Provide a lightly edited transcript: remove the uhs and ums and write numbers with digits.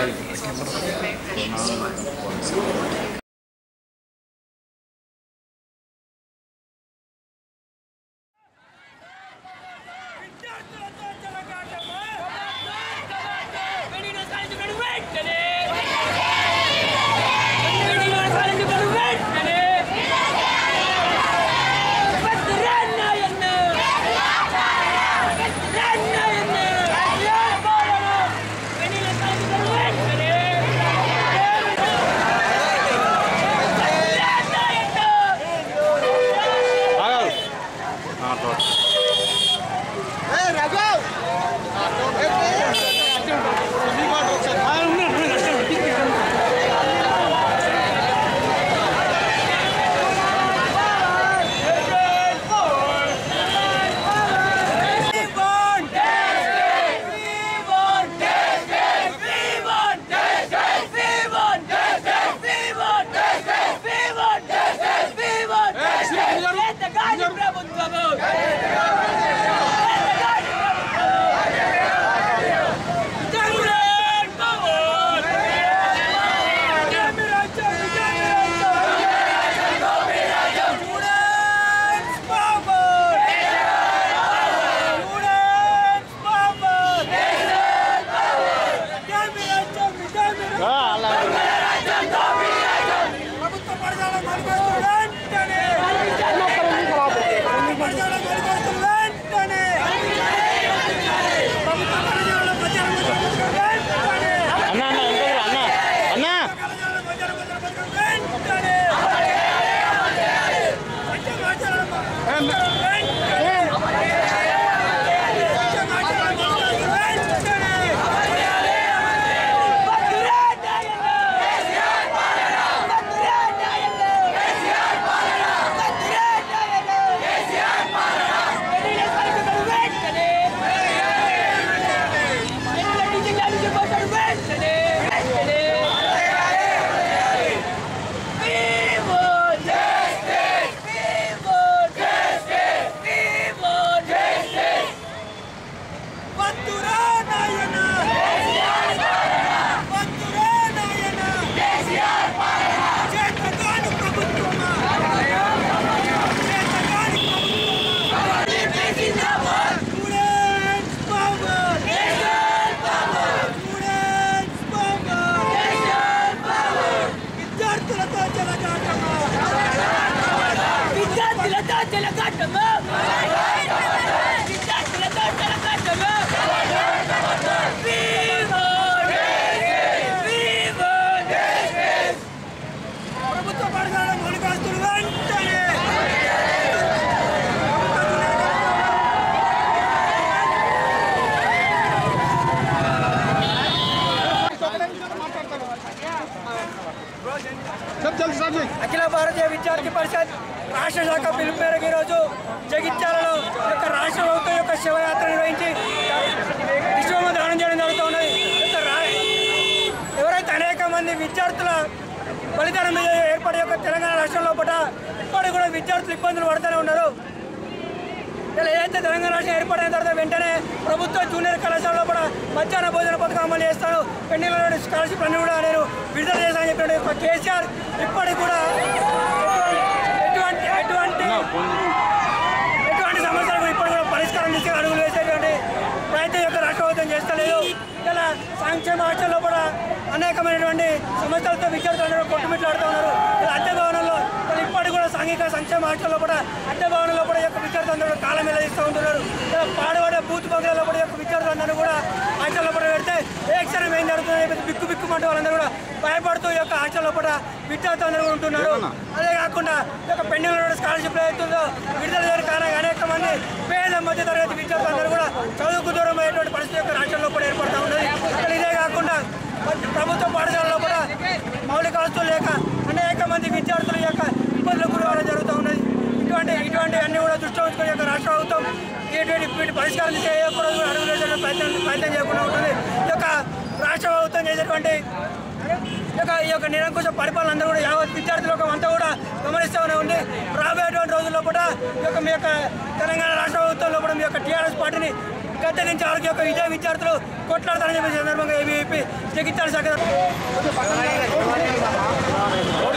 అఖిల భారతీయ విద్యార్థి పరిషత్ రాష్ట్ర శాఖ పిలుపు మేరకు ఈరోజు జగిత్యాలలో యొక్క రాష్ట్ర ప్రభుత్వం యొక్క శివయాత్ర నిర్వహించి విశ్వమ దానం చేయడం జరుగుతున్నది. ఎవరైతే అనేక మంది విద్యార్థుల బలిదానం మీద ఏర్పడే యొక్క తెలంగాణ రాష్ట్రంలో ఇప్పటికి కూడా విద్యార్థులు ఇబ్బందులు పడుతూనే ఉన్నారు. ఇలా ఏదైతే తెలంగాణ రాష్ట్రం ఏర్పడిన తర్వాత వెంటనే ప్రభుత్వ జూనియర్ కళాశాలలో కూడా మధ్యాహ్న భోజన పథకం అమలు చేస్తాను, పెండింగ్లో స్కాలర్షిప్ అన్ని కూడా నేను విడుదల చేస్తానని చెప్పిన కేసీఆర్ ఇప్పటికి కూడా ఎటువంటి సమస్యలకు ఇప్పటికి కూడా పరిష్కారం చేసే అడుగులు వేసేటువంటి ప్రయత్నం యొక్క రాష్ట్ర ప్రభుత్వం చేస్తలేదు. ఇలా సంక్షేమ హాస్టల్లో కూడా అనేకమైనటువంటి సమస్యలతో విద్యార్థులు కొట్టుమిట్లాడుతూ ఉన్నారు. అద్దె భవనంలో ఇప్పటికి కూడా సాంఘిక సంక్షేమ హాస్టల్లో కూడా అద్దె భవనంలో కూడా యొక్క విద్యార్థులందరూ కాలం వెళ్తూ ఉంటున్నారు. పాడవాడ బూత్ బంగ్లాలో కూడా యొక్క విద్యార్థులందరూ కూడా హాస్టల్లో కూడా పెడితే ఏ క్షణం ఏం జరుగుతుంది బిక్కుమంటే వాళ్ళందరూ కూడా భయపడుతూ ఈ యొక్క హాస్టల్లో కూడా విద్యార్థులందరూ ఉంటున్నారు. అదే కాకుండా ఈ యొక్క పెండింగ్లో స్కాలర్షిప్ అవుతుందో విడుదల చేయడం కారణంగా అనేక మంది పేద మధ్య తరగతి విద్యార్థులందరూ కూడా చదువుకు దూరం అయ్యేటువంటి పరిస్థితి యొక్క రాష్ట్రంలో కూడా ఏర్పడుతూ ఉన్నది. ఇదే కాకుండా ప్రభుత్వ పాఠశాలలో కూడా మౌలిక వస్తువులు లేక అనేక మంది విద్యార్థుల యొక్క ఇబ్బందులకు గురవడం జరుగుతూ ఉన్నది. ఇటువంటి అన్ని కూడా దృష్టి ఉంచుకుని యొక్క రాష్ట్ర ప్రభుత్వం వీటి పరిష్కారం చేయకూడదు అడుగు వేసే ప్రయత్నం చేయకుండా ఉంటుంది. ఈ యొక్క రాష్ట్ర ప్రభుత్వం చేసేటువంటి ఈ యొక్క నిరంకుశ పరిపాలన అందరూ కూడా యావత్ విద్యార్థులకు అంతా కూడా గమనిస్తూనే ఉంది. రాబోయేటువంటి రోజుల్లో కూడా మీ యొక్క తెలంగాణ రాష్ట్ర ప్రభుత్వంలో కూడా మీ యొక్క టీఆర్ఎస్ పార్టీని గద్దె నుంచి ఆరోగ్య యొక్క విద్యార్థులు కొట్లాడతారని చెప్పే సందర్భంగా ఏబీవీపీ జగిత్యాల శాఖ